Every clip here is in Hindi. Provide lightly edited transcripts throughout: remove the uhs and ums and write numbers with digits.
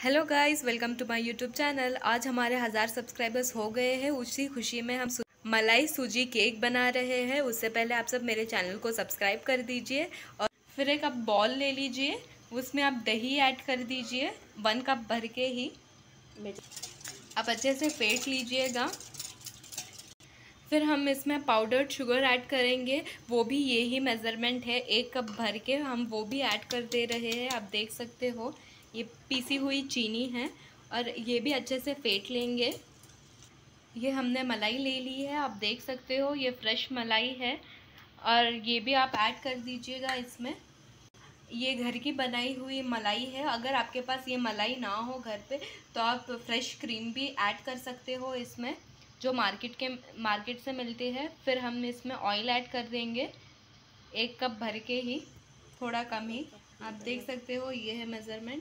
Hello guys, welcome to my YouTube channel. आज हमारे 1000 सब्सक्राइबर्स हो गए हैं। उसी खुशी में हम मलाई सूजी केक बना रहे हैं। उससे पहले आप सब मेरे चैनल को सब्सक्राइब कर दीजिए और फिर एक आप बॉल ले लीजिए, उसमें आप दही ऐड कर दीजिए 1 कप भर के ही। आप अच्छे से फेंट लीजिएगा। फिर हम इसमें पाउडर्ड शुगर ऐड करेंगे, वो भी यही मेज़रमेंट है, 1 कप भर के हम वो भी ऐड कर दे रहे हैं। आप देख सकते हो ये पीसी हुई चीनी है और ये भी अच्छे से फेंट लेंगे। ये हमने मलाई ले ली है, आप देख सकते हो ये फ्रेश मलाई है और ये भी आप ऐड कर दीजिएगा इसमें। ये घर की बनाई हुई मलाई है। अगर आपके पास ये मलाई ना हो घर पे तो आप फ्रेश क्रीम भी ऐड कर सकते हो इसमें, जो मार्केट से मिलती है। फिर हम इसमें ऑयल ऐड कर देंगे 1 कप भर के ही, थोड़ा कम ही। आप देख सकते हो ये है मेज़रमेंट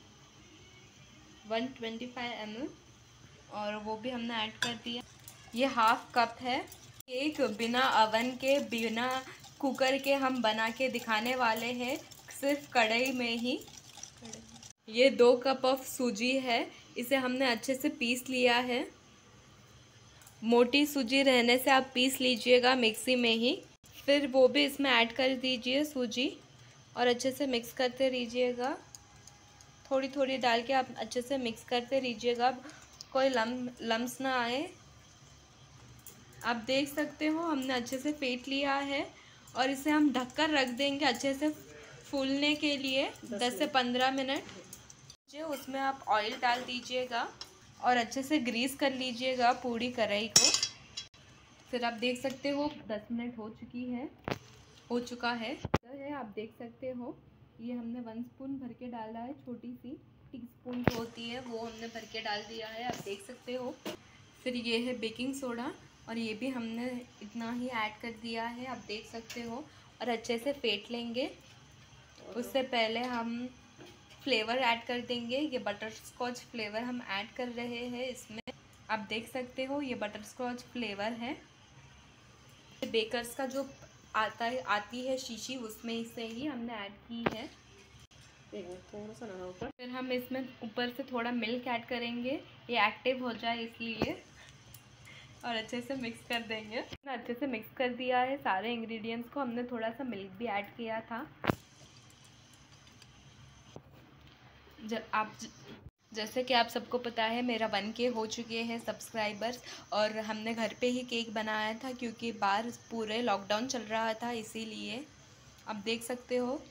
125 ml और वो भी हमने ऐड कर दिया। ये हाफ कप है। केक बिना अवन के, बिना कुकर के हम बना के दिखाने वाले हैं, सिर्फ कढ़ाई में ही। ये 2 कप ऑफ सूजी है, इसे हमने अच्छे से पीस लिया है। मोटी सूजी रहने से आप पीस लीजिएगा मिक्सी में ही। फिर वो भी इसमें ऐड कर दीजिए सूजी और अच्छे से मिक्स करते रहिएगा। थोड़ी थोड़ी डाल के आप अच्छे से मिक्स करते रहिएगा, कोई लम्स ना आए। आप देख सकते हो हमने अच्छे से फेंट लिया है और इसे हम ढककर रख देंगे अच्छे से फूलने के लिए 10 से 15 मिनट। उसमें आप ऑयल डाल दीजिएगा और अच्छे से ग्रीस कर लीजिएगा पूरी कढ़ाई को। फिर आप देख सकते हो 10 मिनट हो चुका है। आप देख सकते हो ये हमने 1 स्पून भर के डाला है, छोटी सी टी स्पून जो होती है वो हमने भर के डाल दिया है, आप देख सकते हो। फिर ये है बेकिंग सोडा और ये भी हमने इतना ही ऐड कर दिया है, आप देख सकते हो। और अच्छे से फेंट लेंगे। उससे पहले हम फ्लेवर ऐड कर देंगे। ये बटर स्कॉच फ्लेवर हम ऐड कर रहे हैं इसमें, आप देख सकते हो ये बटर स्कॉच फ्लेवर है। बेकर्स का जो आती है शीशी, उसमें से ही हमने ऐड की है। थोड़ा सा ना ऊपर। फिर हम इसमें ऊपर से थोड़ा मिल्क ऐड करेंगे, ये एक्टिव हो जाए इसलिए, और अच्छे से मिक्स कर देंगे। अच्छे से मिक्स कर दिया है सारे इंग्रेडिएंट्स को। हमने थोड़ा सा मिल्क भी ऐड किया था। जैसे कि आप सबको पता है मेरा 1K हो चुके हैं सब्सक्राइबर्स और हमने घर पे ही केक बनाया था क्योंकि बाहर पूरे लॉकडाउन चल रहा था, इसीलिए। आप देख सकते हो।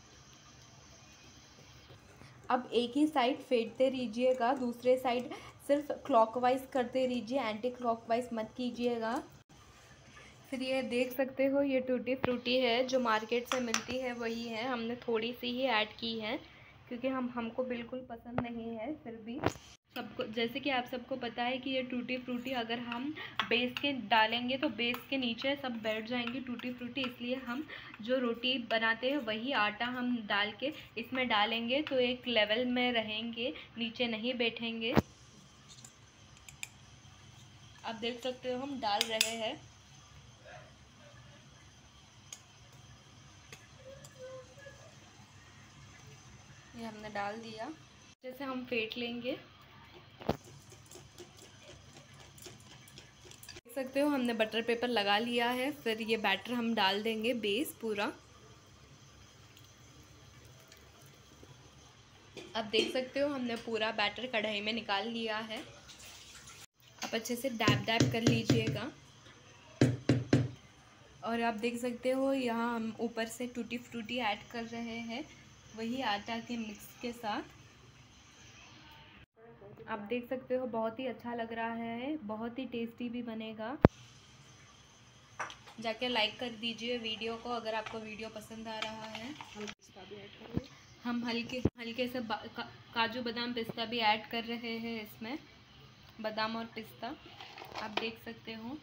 अब एक ही साइड फेंटते रहिएगा, दूसरे साइड सिर्फ क्लॉकवाइज करते रहिए, एंटी क्लॉकवाइज मत कीजिएगा। फिर ये देख सकते हो ये टूटी फ्रूटी है जो मार्केट से मिलती है, वही है। हमने थोड़ी सी ही ऐड की है क्योंकि हमको बिल्कुल पसंद नहीं है। फिर भी सबको, जैसे कि आप सबको पता है कि ये टूटी फ्रूटी अगर हम बेस के डालेंगे तो बेस के नीचे सब बैठ जाएंगी टूटी फ्रूटी, इसलिए हम जो रोटी बनाते हैं वही आटा हम डाल के इसमें डालेंगे तो एक लेवल में रहेंगे, नीचे नहीं बैठेंगे। आप देख सकते हो हम डाल रहे हैं। ये हमने डाल दिया, जैसे हम फेंट लेंगे। देख सकते हो हमने बटर पेपर लगा लिया है। फिर ये बैटर हम डाल देंगे बेस पूरा। आप देख सकते हो हमने पूरा बैटर कढ़ाई में निकाल लिया है। आप अच्छे से डैब डैब कर लीजिएगा। और आप देख सकते हो यहाँ हम ऊपर से टूटी फ्रूटी ऐड कर रहे हैं, वही आटा के मिक्स के साथ। आप देख सकते हो बहुत ही अच्छा लग रहा है, बहुत ही टेस्टी भी बनेगा। जाके लाइक कर दीजिए वीडियो को अगर आपको वीडियो पसंद आ रहा है। हम हल्के से काजू बादाम पिस्ता भी ऐड कर रहे हैं इसमें, बादाम और पिस्ता। आप देख सकते हो।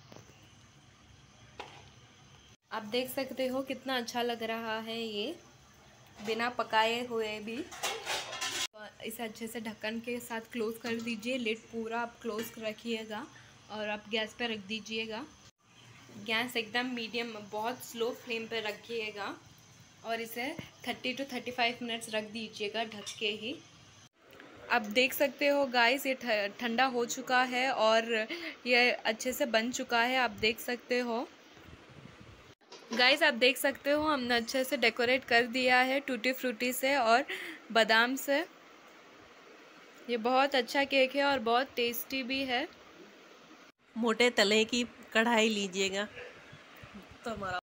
आप देख सकते हो कितना अच्छा लग रहा है ये, बिना पकाए हुए भी। इसे अच्छे से ढक्कन के साथ क्लोज़ कर दीजिए, लिड पूरा आप क्लोज़ रखिएगा और आप गैस पर रख दीजिएगा। गैस एकदम मीडियम, बहुत स्लो फ्लेम पर रखिएगा और इसे 30 to 35 मिनट्स रख दीजिएगा ढक के ही। आप देख सकते हो गाइस, ये ठंडा हो चुका है और ये अच्छे से बन चुका है। आप देख सकते हो गाइस, आप देख सकते हो हमने अच्छे से डेकोरेट कर दिया है टूटी फ्रूटी से और बादाम से। ये बहुत अच्छा केक है और बहुत टेस्टी भी है। मोटे तले की कढ़ाई लीजिएगा तो हमारा